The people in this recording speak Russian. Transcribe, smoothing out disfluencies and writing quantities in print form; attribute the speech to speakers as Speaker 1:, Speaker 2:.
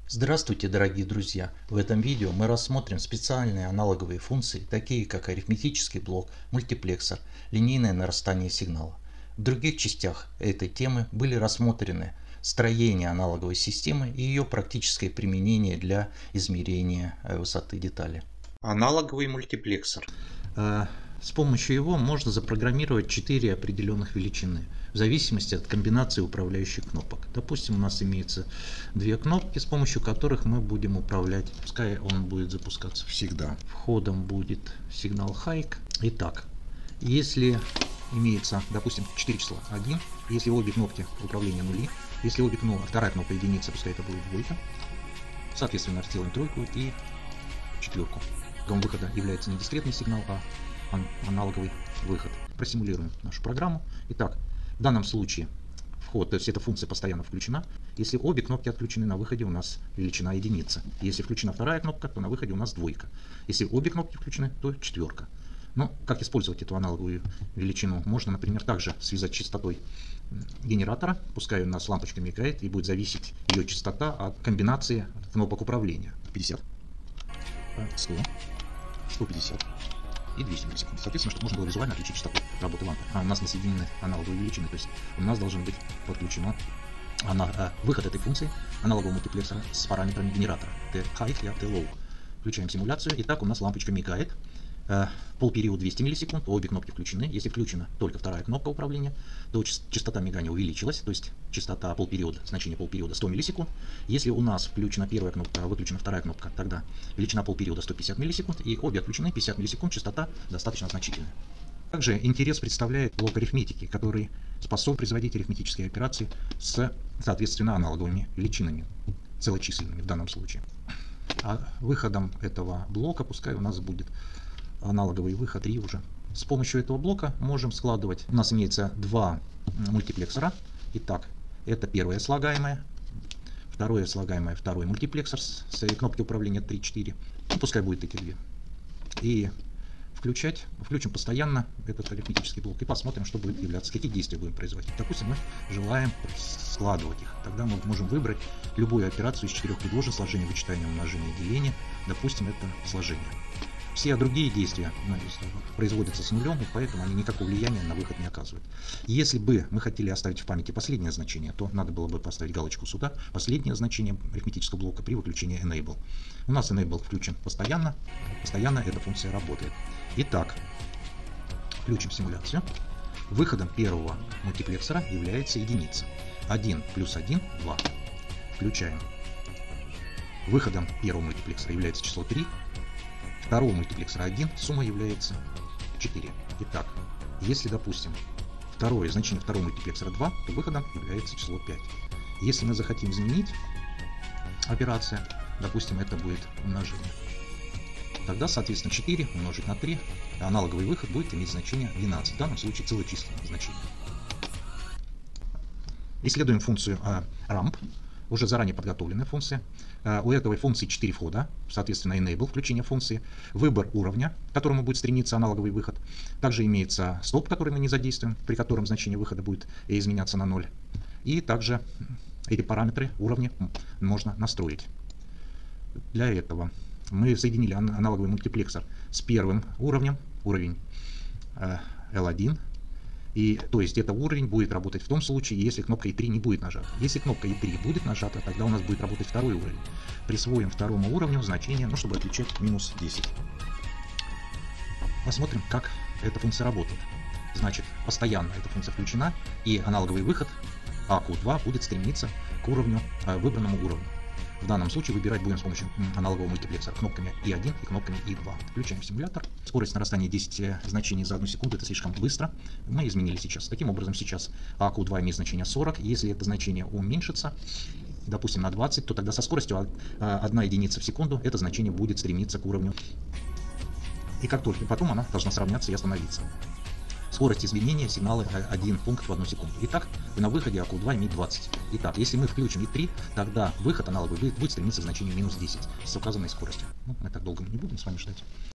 Speaker 1: Здравствуйте, дорогие друзья! В этом видео мы рассмотрим специальные аналоговые функции, такие как арифметический блок, мультиплексор, линейное нарастание сигнала. В других частях этой темы были рассмотрены строение аналоговой системы и ее практическое применение для измерения высоты детали. Аналоговый мультиплексор. С помощью его можно запрограммировать 4 определенных величины, в зависимости от комбинации управляющих кнопок. Допустим, у нас имеется 2 кнопки, с помощью которых мы будем управлять. Пускай он будет запускаться всегда. Входом будет сигнал high. Итак, если имеется, допустим, 4 числа 1, если обе кнопки управления нули, если вторая кнопка единица, пускай это будет двойка, соответственно, сделаем тройку и четверку. Дом выхода является не дискретный сигнал, а аналоговый выход. Просимулируем нашу программу. Итак, в данном случае вход, то есть эта функция постоянно включена. Если обе кнопки отключены, на выходе у нас величина единица. Если включена вторая кнопка, то на выходе у нас двойка. Если обе кнопки включены, то четверка. Но как использовать эту аналоговую величину? Можно, например, также связать с частотой генератора. Пускай у нас лампочка мигает, и будет зависеть ее частота от комбинации кнопок управления. 50, 100, 150 и 200 миллисекунд. Соответственно, чтобы можно было визуально отличить частоту работы лампы. У нас не соединены аналоговые величины, то есть у нас должен быть подключено выход этой функции аналогового мультиплексора с параметрами генератора T-high и T-low. Включаем симуляцию. Итак, у нас лампочка мигает. Полпериод 200 миллисекунд, обе кнопки включены. Если включена только вторая кнопка управления, то частота мигания увеличилась, то есть частота полпериода, значение полпериода 100 миллисекунд. Если у нас включена первая кнопка, а выключена вторая кнопка, тогда величина полпериода 150 миллисекунд, и обе отключены 50 миллисекунд, частота достаточно значительная. Также интерес представляет блок арифметики, который способен производить арифметические операции с, соответственно, аналоговыми величинами, целочисленными в данном случае. А выходом этого блока, пускай у нас будет аналоговый выход 3 уже. С помощью этого блока можем складывать. У нас имеется 2 мультиплексора. Итак, это первое слагаемое, второе слагаемое, второй мультиплексор с кнопки управления 3-4. Ну, пускай будет эти 2. И включим постоянно этот арифметический блок и посмотрим, что будет являться, какие действия будем производить. Допустим, мы желаем складывать их. Тогда мы можем выбрать любую операцию из 4 предложений: сложение, вычитание, умножение, деление. Допустим, это сложение. Все другие действия производятся с нулем, и поэтому они никакого влияния на выход не оказывают. Если бы мы хотели оставить в памяти последнее значение, то надо было бы поставить галочку сюда. Последнее значение арифметического блока при выключении Enable. У нас Enable включен постоянно. Постоянно эта функция работает. Итак, включим симуляцию. Выходом первого мультиплексора является единица. 1 плюс 1 – 2. Включаем. Выходом первого мультиплексора является число 3. Второго мультиплексора 1, сумма является 4. Итак, если, допустим, значение второго мультиплексора 2, то выходом является число 5. Если мы захотим изменить операцию, допустим, это будет умножение, тогда, соответственно, 4 умножить на 3, аналоговый выход будет иметь значение 12, в данном случае целочисленное значение. Исследуем функцию ramp. Уже заранее подготовленная функция. У этой функции 4 входа, соответственно, enable, включение функции, выбор уровня, к которому будет стремиться аналоговый выход. Также имеется стоп, который мы не задействуем, при котором значение выхода будет изменяться на 0. И также эти параметры уровня можно настроить. Для этого мы соединили аналоговый мультиплексор с первым уровнем, уровень L1. И, то есть, это уровень будет работать в том случае, если кнопка E3 не будет нажата. Если кнопка E3 будет нажата, тогда у нас будет работать второй уровень. Присвоим второму уровню значение, чтобы отличать минус 10. Посмотрим, как эта функция работает. Значит, постоянно эта функция включена, и аналоговый выход AQ2 будет стремиться к выбранному уровню. В данном случае выбирать будем с помощью аналогового мультиплексора кнопками E1 и кнопками E2. Включаем симулятор. Скорость нарастания 10 значений за 1 секунду, это слишком быстро. Мы изменили сейчас. Таким образом, сейчас AQ2 имеет значение 40. Если это значение уменьшится, допустим, на 20, то тогда со скоростью 1 единица в секунду это значение будет стремиться к уровню. И как только потом она должна сравняться и остановиться. Скорость изменения сигнала 1 пункт в 1 секунду. Итак, на выходе AQ2 имеет 20. Итак, если мы включим E3, тогда выход аналоговый будет стремиться к значению минус 10 с указанной скоростью. Мы так долго не будем с вами ждать.